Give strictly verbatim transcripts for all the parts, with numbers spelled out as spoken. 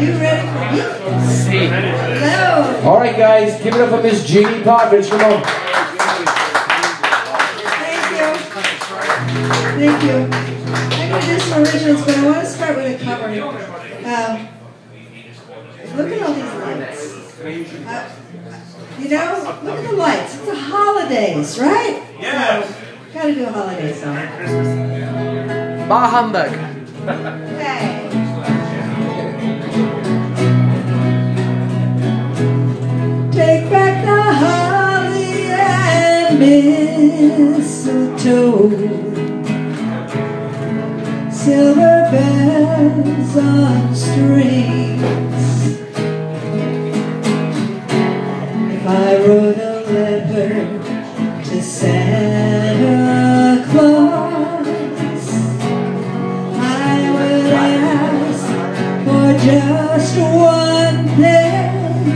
you ready for me? See. Hello. All right, guys, give it up for Miss Jeannie Partridge. Come on. Thank you. Thank you. I'm going to do some originals, but I want to start with a cover. Um, look at all these lights. Uh, you know, look at the lights. It's the holidays, right? Yeah. So, got to do a holiday song. Bah humbug. Okay. Take back the holly and mistletoe, silver bells on strings. If I wrote a letter to Santa Claus, I would ask for just one thing.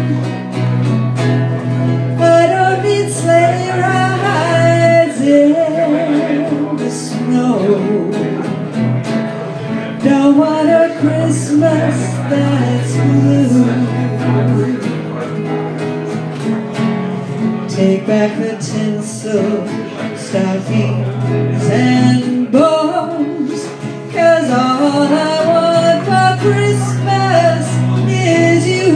I don't need sleigh rides in the snow. Don't want a Christmas that's blue. Take back the tinsel, stockings and bows, 'cause all I want for Christmas is you.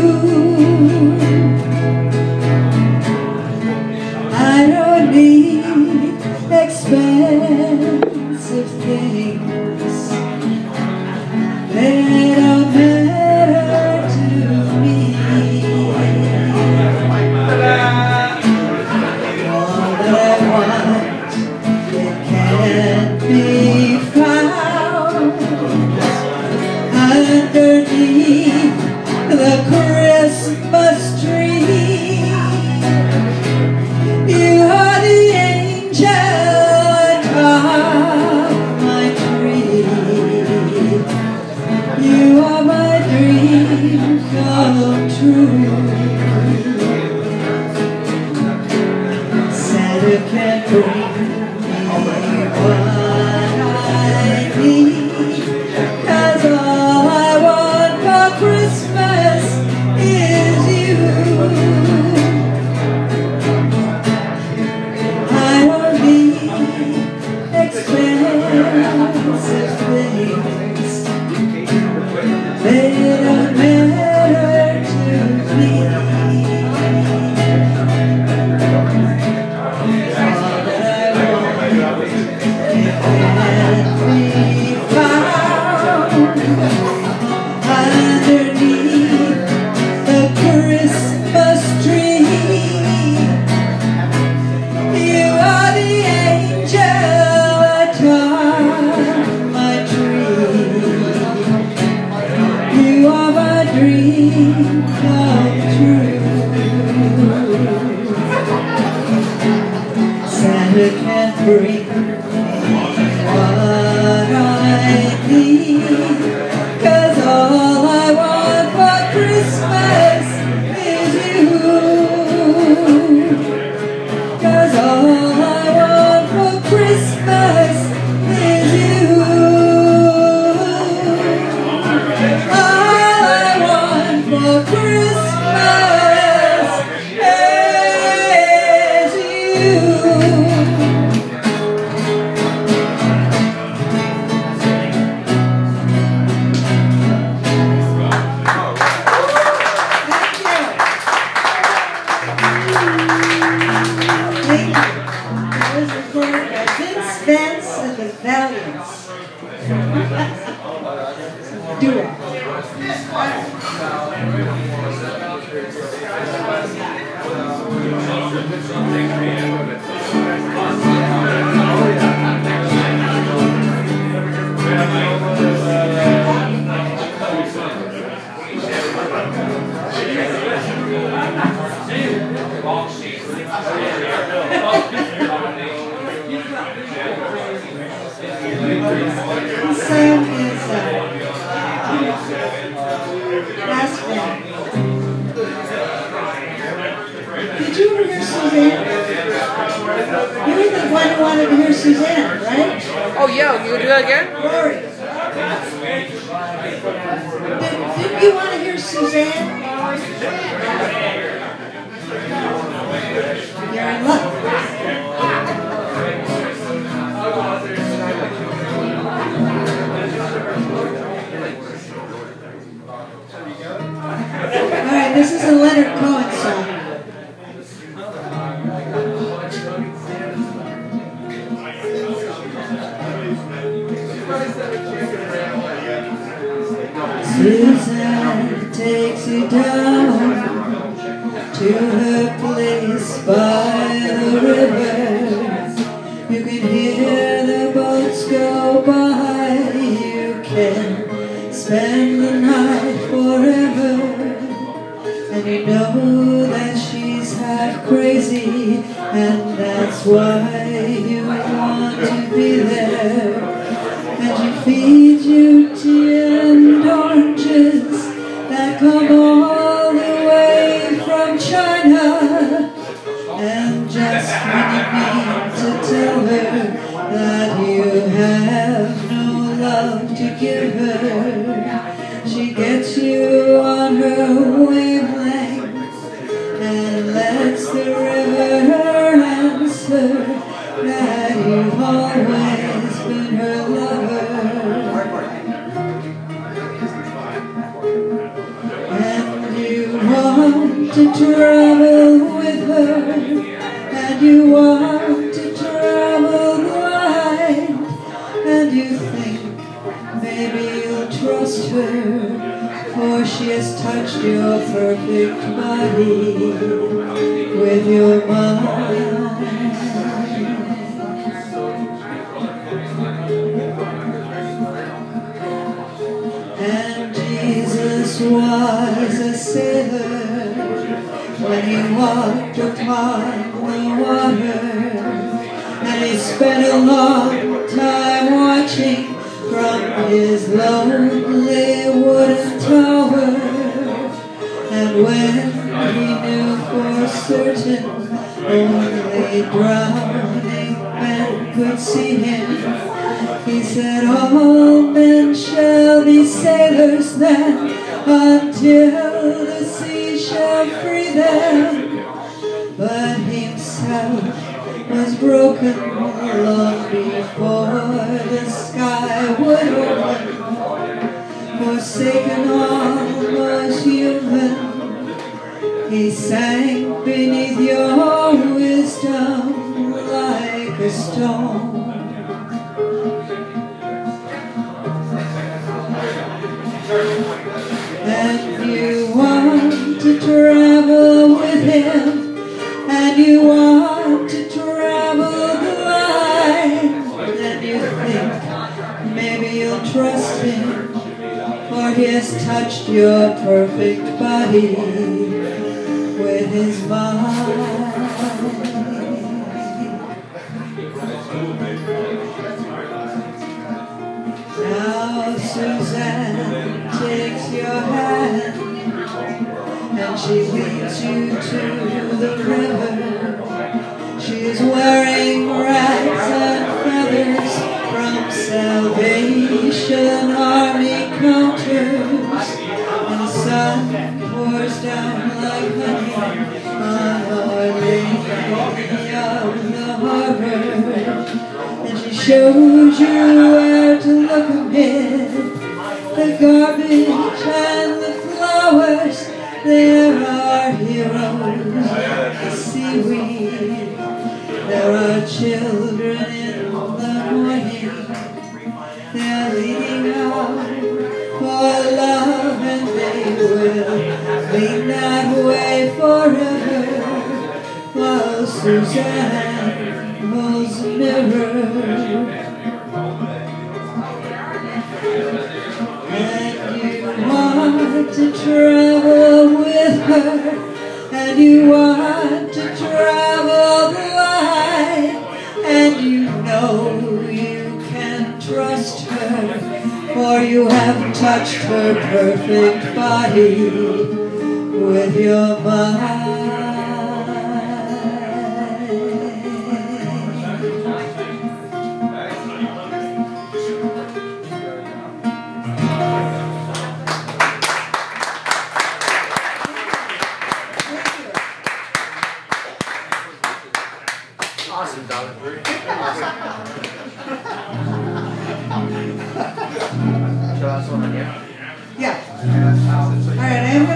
I don't need expensive things. They don't matter to me. All that I want, it can't be found underneath the Christmas tree. You are the angel atop my tree. You are my dream come true. Santa can bring me what I need, 'cause all I want for Christmas is you. I don't need expensive things. They don't matter to me. All that I want, it can't be found underneath the Christmas tree. You are the angel atop my tree. You are my dream come true. Santa can't bring me what I need, 'cause all I want for Christmas is you. 'Cause all I want for Christmas is you. All I want for Christmas is you. Thank you. That was recorded by Vince Vance and the Valiants. Duo. Sam is uh, last band. Did you ever hear Suzanne? You were the one who wanted to hear Suzanne, right? Oh yeah, you do that again? Rory. Did, did you want to hear Suzanne. You're in luck. All right, this is a Leonard Cohen song. Suzanne takes you down to her place by the river. You can hear the boats go by. You can spend the night forever. And you know that she's half crazy, and that's why you want to be there. And she feeds you tea and oranges that come all the way from China. And just when you need to tell her that you have no love to give her, she gets you on her wavelength and lets the river answer that you've always been her lover. And you want to travel with her, and you want to travel blind, and you think maybe you'll trust her, for she has touched your perfect body with your mind. And Jesus was a sailor when he walked upon the water, and he spent a long time watching from his lonely wooden tower. And when he knew for certain only drowning men could see him, he said, all men shall be sailors then, until the sea shall free them. But himself was broken long before the sky would open. Forsaken, almost human, he sank beneath your wisdom like a stone. And you want to travel with him, and you want to travel the line, and you think maybe you'll trust him, for he has touched your perfect body with his mind. Now Suzanne takes your hand, and she leads you to the river. She is wearing rags and feathers from Salvation Army counters, and the sun pours down like honey on Our Lady of the Harbor. And she shows you where to look amid the garbage and the flowers. There are heroes, the seaweed. There are children in the morning. They're leading out for love, and they will lead that way forever, while Suzanne holds a mirror. And you want to travel with her, and you want to travel the line, and you know you can trust her, for you have touched her perfect body with your mind.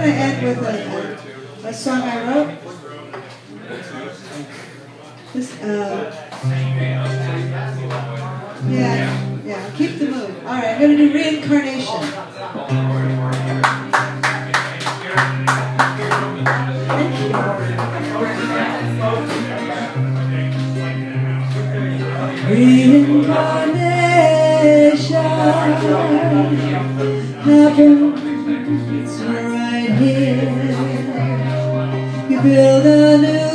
to end with a, a, a song I wrote. This, uh, yeah, yeah, keep the mood. All right, I'm going to do Reincarnation. Thank you. Reincarnation happens right here. You build a new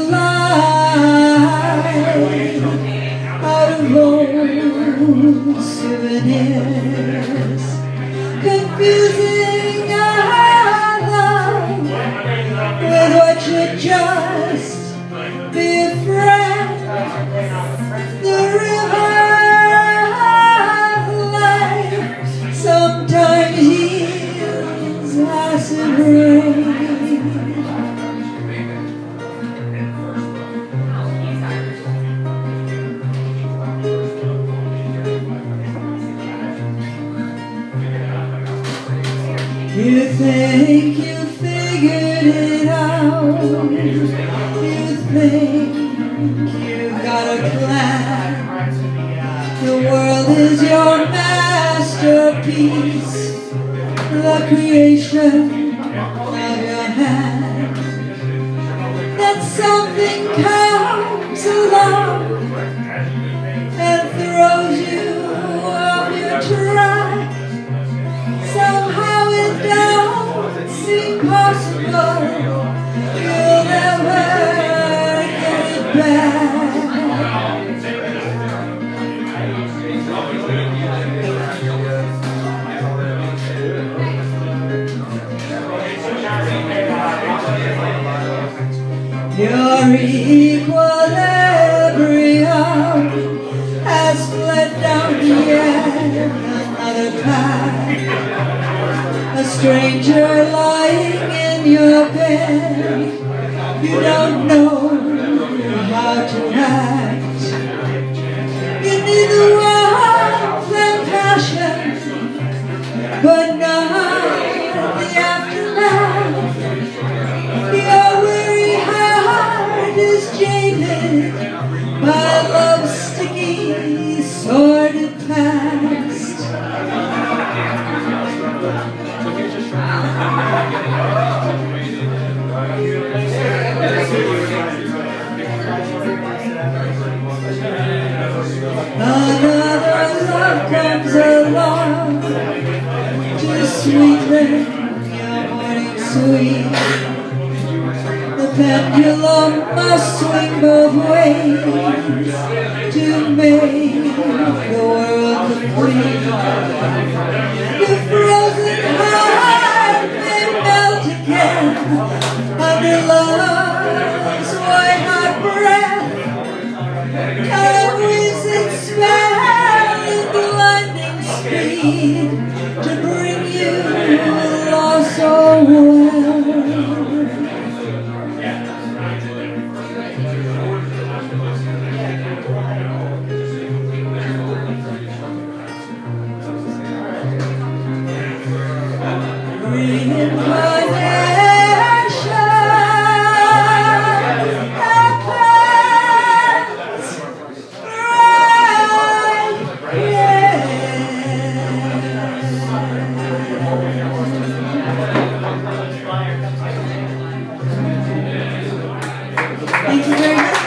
life out of old souvenirs, confusing our love with what should just be a friend. The river of life sometimes yields acid rain. You think you figured it out. You think you've got a plan. The world is your masterpiece, the creation of your hand. Then something comes along and throws you off your track. Somehow it don't seem possible. You'll never get it back. Your equilibrium has fled down yet another path. A stranger lying in your bed. You don't know how to act. You need the warmth and passion, but not the aftermath. Your weary heart is jaded by love's sticky, sordid past. Another love comes along to sweeten your morning sweet. The pendulum must swing both ways to make the world complete. The frozen heart may melt again under love's white hot breath. Time weaves its spell in blinding speed to bring you lost so well. Thank you very much.